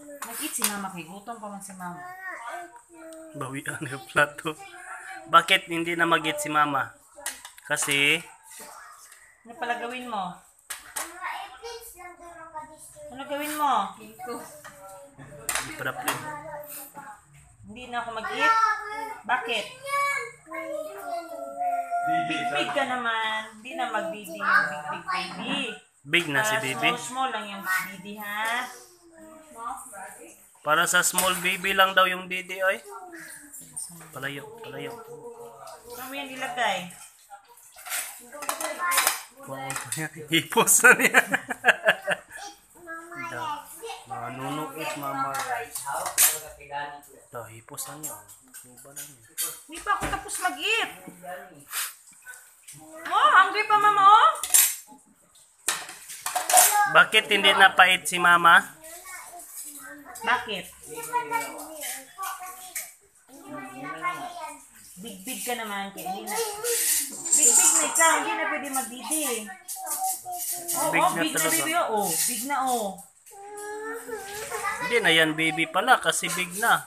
Nag-eat si mama kay gutom pa man si mama. Bawian yung plato. Bakit hindi na mag-eat si mama? Kasi Ano pala gawin mo? Ano gawin mo? problem. Hindi na ako mag-eat? Bakit? Big ka naman. Hindi na mag-baby yung big baby. Big na si baby. Small lang yung baby, ha? Para sa small baby lang daw yung didi, oy. Palayo, palayo. Saan mo yan ilagay? Hipos na niya. Manunuit, mama. Ito, hipos na niya. Hindi pa ako tapos mag-eat. Oh, hungry pa mama, oh? Bakit hindi napait si mama? Bakit? Big ka naman. Kaya hindi na. Big na ikaw. Hindi na pwede mag-didi. Oh, Big oh, na big na talaga. baby, oh. Big na, oh. Hindi na yan baby pala kasi big na.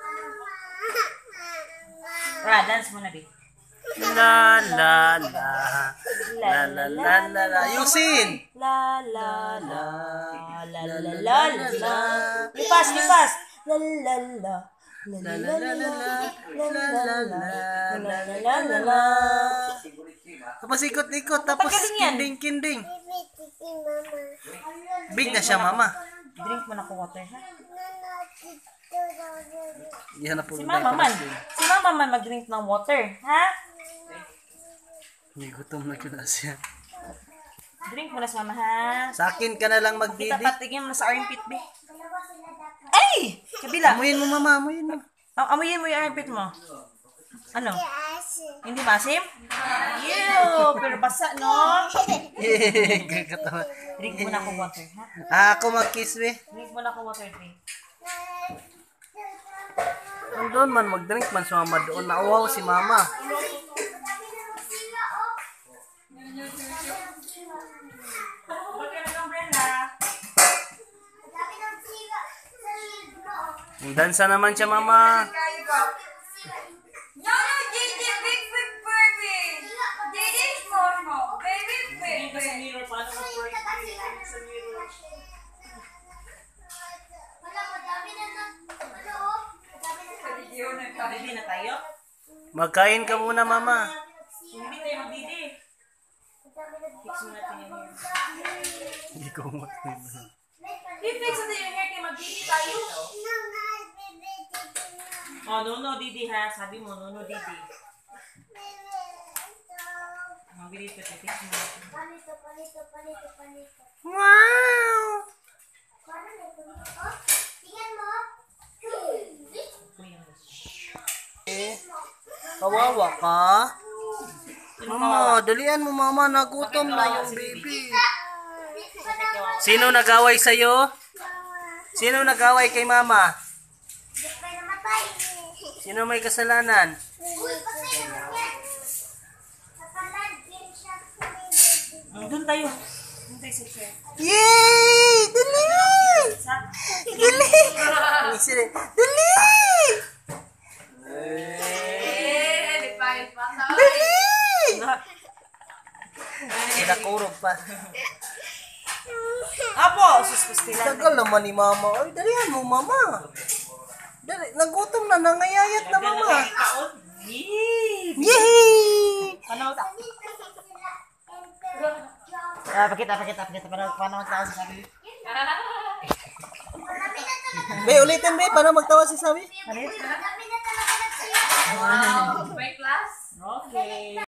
Dance mo na, baby. La la la. La la la la la. Ayusin! La la la. La la la la. Lipas. La la la. La la la la. La la la la. La la la la. Tapos ikot-ikot, tapos Pagaling yan. kinding-kinding. Big na siya, mama. Drink mo na ko water, ha? Yan na po. Si mama man mag-drink ng water, ha? May gutom na ko na siya. Drink mo na sa mama, ha? Sa akin ka na lang Kita magdidi. patigyan mo na sa armpit, be. Ay! Kabila. Amuyin mo, mama, amuyin mo. Amuyin mo yung armpit mo. Ano? Hindi masim? Ew! Pero basa, no? Gagatawa. Drink mo na ako water, ha? Ako mag-kiss, we. Drink mo na ako water, drink. Doon man, mag-drink man sa mama doon. Nauwaw si mama. Dansa naman siya, mama. Baby na tayo? Magkain ka muna, mama. Hindi tayo magdidi. Fix mo natin yung hair. Hindi ko magkain. I-fix natin yung hair kaya magdidi tayo. Oh, no, didi ha. Sabi mo, no, didi. Magdidi pa tayo. Fix mo natin. Wow! Kawawa ka? Mama, dalian mo, mama. Nagutom na yung baby. Sino nag-away sa'yo? Sino nag-away kay mama? Sino may kasalanan? Doon tayo. Doon tayo sa chair. Yay! Dali! Dali! Dali! Dali! Kinakurog pa. Apo! Suspustilan. Tagal naman ni mama. Ay, dalihan mo, mama. Dali, nagutom na, nangayayat na, mama. Yee! Yay! Paano ta? Pakita. Paano magtawa si Sabi? Be, ulitin, be. Paano magtawa si Sabi? Ano yun? Wow, may class? Okay.